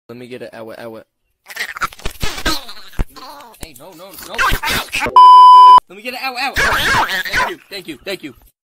Let me get it. Ow. Hey, no. Let me get it. Ow. Thank you.